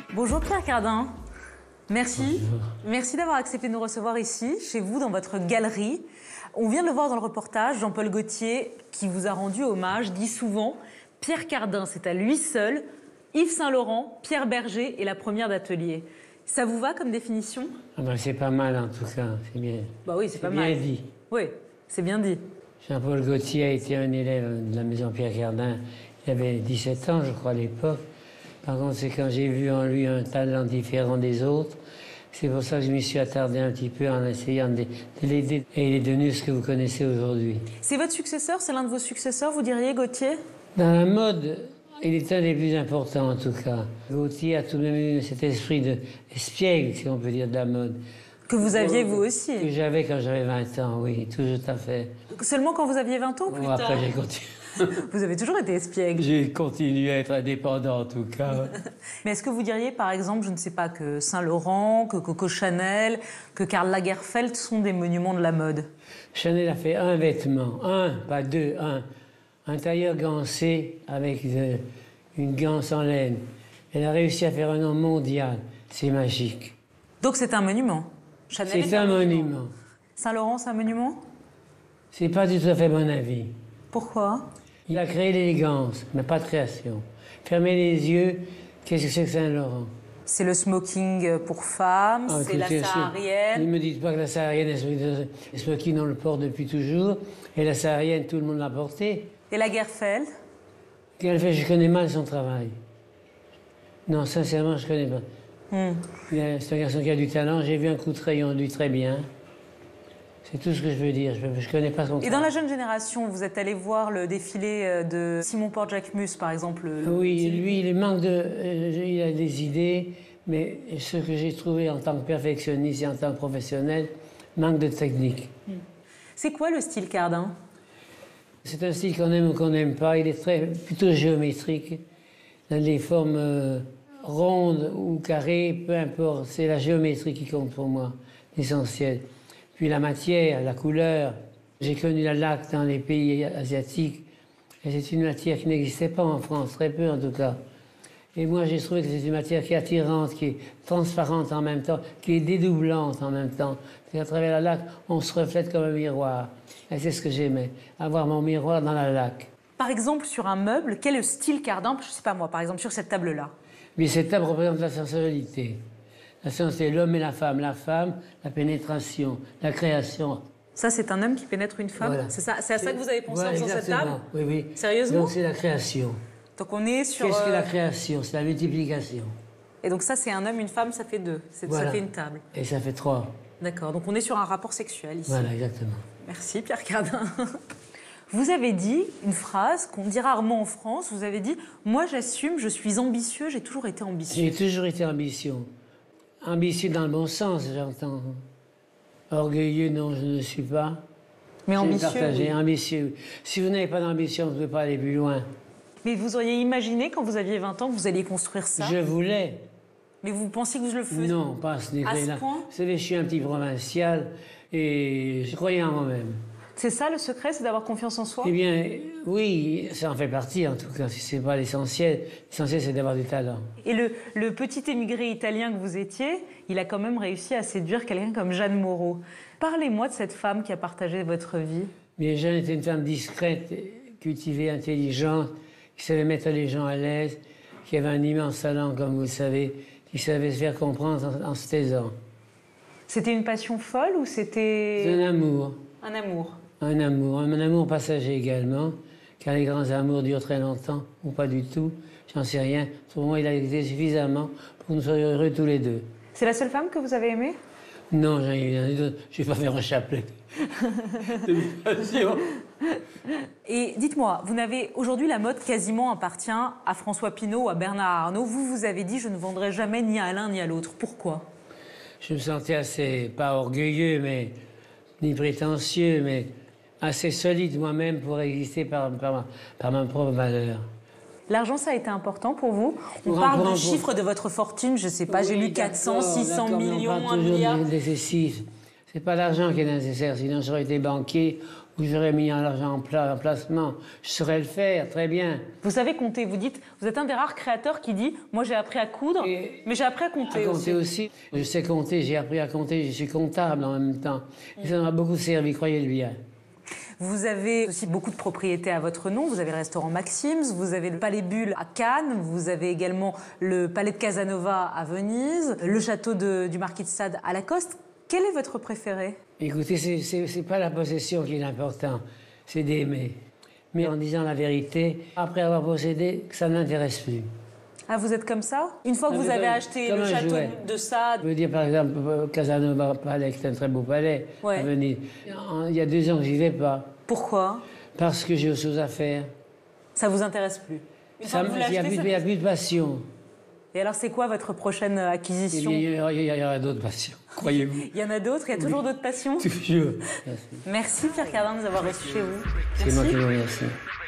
Bonjour Pierre Cardin. Merci. Bonjour. Merci d'avoir accepté de nous recevoir ici, chez vous, dans votre galerie. On vient de le voir dans le reportage, Jean-Paul Gaultier, qui vous a rendu hommage, dit souvent « Pierre Cardin, c'est à lui seul, Yves Saint-Laurent, Pierre Berger et la première d'Atelier ». Ça vous va comme définition? C'est pas mal en tout cas, c'est bien. Bah oui, c'est pas mal. Bien dit. Oui, c'est bien dit. Jean-Paul Gaultier a été un élève de la maison Pierre Cardin. Il avait 17 ans, je crois, à l'époque. Par contre, c'est quand j'ai vu en lui un talent différent des autres. C'est pour ça que je m'y suis attardé un petit peu en essayant de l'aider. Et il est devenu ce que vous connaissez aujourd'hui. C'est votre successeur? C'est l'un de vos successeurs, vous diriez, Gaultier? Dans la mode, il est un des plus importants en tout cas. Gaultier a tout de même eu cet esprit d'espiègle, si on peut dire, de la mode. Que vous aviez vous aussi? Que j'avais quand j'avais 20 ans, oui, tout à fait. Seulement quand vous aviez 20 ans ou plus tard? Après, j'ai continué. Vous avez toujours été espiègle. J'ai continué à être indépendant en tout cas. Mais est-ce que vous diriez, par exemple, je ne sais pas, que Saint-Laurent, que Coco Chanel, que Karl Lagerfeld sont des monuments de la mode? Chanel a fait un vêtement, pas deux, un tailleur gancé avec une ganse en laine. Elle a réussi à faire un nom mondial. C'est magique. Donc c'est un monument. Chanel C'est un monument. Saint-Laurent, c'est un monument? C'est pas du tout à fait mon avis. Pourquoi? Il a créé l'élégance, mais pas de création. Fermez les yeux, qu'est-ce que c'est que Saint-Laurent? C'est le smoking pour femmes, c'est la saharienne. Ne me dites pas que la saharienne, le smoking, on le porte depuis toujours. Et la saharienne, tout le monde l'a porté. Et Lagerfeld? Lagerfeld, je connais mal son travail. Non, sincèrement, je connais pas. C'est un garçon qui a du talent. J'ai vu un coup de crayon de lui très bien. C'est tout ce que je veux dire. Je connais pas son travail. Et dans la jeune génération, vous êtes allé voir le défilé de Simon Porte-Jacquemus, par exemple? Oui, lui, il manque de... il a des idées, mais ce que j'ai trouvé en tant que perfectionniste et en tant que professionnel, manque de technique. C'est quoi le style Cardin? C'est un style qu'on aime ou qu'on n'aime pas. Il est plutôt géométrique. Les formes rondes ou carrées, peu importe. C'est la géométrie qui compte pour moi, l'essentiel. Puis la matière, la couleur. J'ai connu la laque dans les pays asiatiques. Et c'est une matière qui n'existait pas en France, très peu en tout cas. Et moi, j'ai trouvé que c'est une matière qui est attirante, qui est transparente en même temps, qui est dédoublante en même temps. À travers la laque, on se reflète comme un miroir. Et c'est ce que j'aimais, avoir mon miroir dans la laque. Par exemple, sur un meuble, quel est le style Cardin? Je ne sais pas moi, par exemple, sur cette table-là. Mais cette table représente la sensualité. La sensualité, l'homme et la femme, la pénétration, la création. Ça, c'est un homme qui pénètre une femme? Voilà. C'est à ça que vous avez pensé en faisant cette exactement. table? Oui, oui. Sérieusement? Donc c'est la création. Donc on est sur... Qu'est-ce que la création? C'est la multiplication. Et donc ça, c'est un homme, une femme, ça fait deux. Voilà. Ça fait une table. Et ça fait 3. D'accord, donc on est sur un rapport sexuel ici. Voilà, exactement. Merci Pierre Cardin. Vous avez dit une phrase qu'on dit rarement en France. Vous avez dit « Moi, j'assume, je suis ambitieux, j'ai toujours été ambitieux. » J'ai toujours été ambitieux. Ambitieux dans le bon sens, j'entends. Orgueilleux, non, je ne suis pas. Mais ambitieux, oui. Ambitieux. Si vous n'avez pas d'ambition, vous ne pouvez pas aller plus loin. Mais vous auriez imaginé, quand vous aviez 20 ans, que vous alliez construire ça? Je voulais. Mais vous pensiez que vous le faisiez? Non, pas à ce degré-là. point? Vous savez, je suis un petit provincial et je croyais en moi-même. C'est ça le secret, c'est d'avoir confiance en soi? Eh bien, oui, ça en fait partie en tout cas, si ce n'est pas l'essentiel. L'essentiel, c'est d'avoir du talent. Et le petit émigré italien que vous étiez, il a quand même réussi à séduire quelqu'un comme Jeanne Moreau. Parlez-moi de cette femme qui a partagé votre vie. Bien, Jeanne était une femme discrète, cultivée, intelligente, qui savait mettre les gens à l'aise, qui avait un immense talent, comme vous le savez, qui savait se faire comprendre en se taisant. C'était une passion folle ou c'était... C'est un amour. Un amour. Un amour passager également, car les grands amours durent très longtemps, ou pas du tout, j'en sais rien. Pour moi, il a été suffisamment pour que nous soyons heureux tous les deux. C'est la seule femme que vous avez aimée? Non, j'en ai eu d'autres. Je ne vais pas faire un chapelet. Et dites-moi, vous n'avez aujourd'hui la mode quasiment appartient à François Pinault ou à Bernard Arnault. Vous avez dit je ne vendrai jamais ni à l'un ni à l'autre. Pourquoi? Je me sentais assez, pas orgueilleux, mais ni prétentieux, mais assez solide moi-même pour exister par ma propre valeur. L'argent, ça a été important pour vous? On parle de chiffres de votre fortune, je ne sais pas, j'ai lu 400, 600 millions, 1 milliard. C'est pas l'argent qui est nécessaire, sinon j'aurais été banquier où j'aurais mis l'argent en placement, je saurais le faire, très bien. Vous savez compter, vous dites, vous êtes un des rares créateurs qui dit « Moi, j'ai appris à coudre, mais j'ai appris à compter aussi. Je sais compter, j'ai appris à compter, je suis comptable en même temps. Et ça m'a beaucoup servi, croyez-le bien. Vous avez aussi beaucoup de propriétés à votre nom. Vous avez le restaurant Maxim's, vous avez le Palais Bulle à Cannes, vous avez également le Palais de Casanova à Venise, le château du Marquis de Sade à Lacoste. Quel est votre préféré? Écoutez, c'est pas la possession qui est l'important, c'est d'aimer. Mais en disant la vérité, après avoir possédé, ça n'intéresse plus. Ah, vous êtes comme ça? Une fois que vous avez acheté le château de Sade... Je veux dire, par exemple, Casanova Palais, c'est un très beau palais à Venise. Il y a 2 ans que j'y vais pas. Pourquoi? Parce que j'ai autre chose à faire. Ça vous intéresse plus? Il n'y a plus de passion. Et alors, c'est quoi votre prochaine acquisition? Il y aura d'autres passions, croyez-vous. Il y en a d'autres? Il y a toujours d'autres passions? Toujours. Merci Pierre Cardin de nous avoir reçus chez vous. C'est moi qui vous remercie.